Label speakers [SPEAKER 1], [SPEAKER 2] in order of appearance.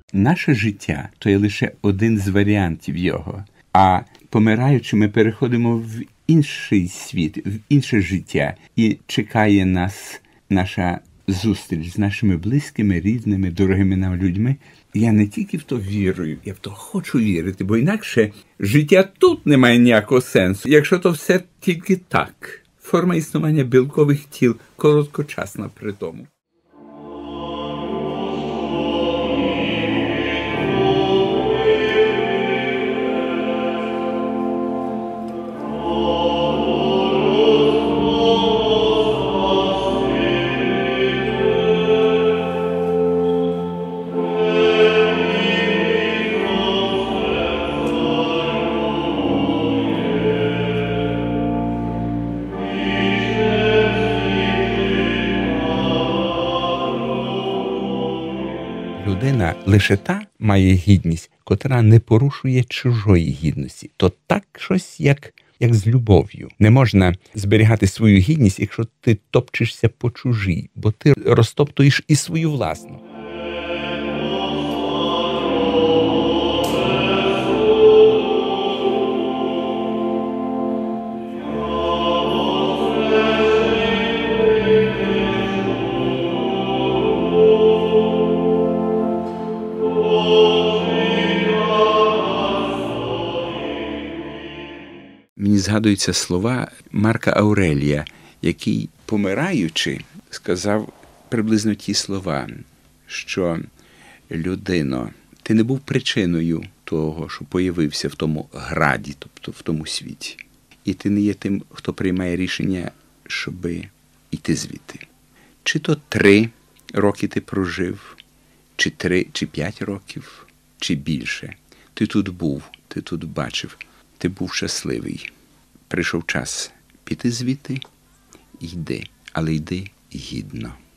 [SPEAKER 1] Наше життя – то є лише один з варіантів його. А помираючи, ми переходимо в інший світ, в інше життя. І чекає нас наша зустріч з нашими близькими, рідними, дорогими нам людьми. Я не тільки в то вірую, я в то хочу вірити, бо інакше життя тут не має ніякого сенсу, якщо то все тільки так. Форма існування білкових тіл короткочасна при тому. Людина лише та має гідність, котра не порушує чужої гідності. То так щось, як з любов'ю. Не можна зберігати свою гідність, якщо ти топчешся по чужій, бо ти розтоптуєш і свою власну. Мені згадуються слова Марка Аурелія, який, помираючи, сказав приблизно ті слова, що «Людино, ти не був причиною того, що появився в тому граді, тобто в тому світі. І ти не є тим, хто приймає рішення, щоби йти звідти. Чи то 3 роки ти прожив, чи 3, чи 5 років, чи більше. Ти тут був, ти тут бачив, ти був щасливий. Прийшов час піти звідти, йди, але йди гідно».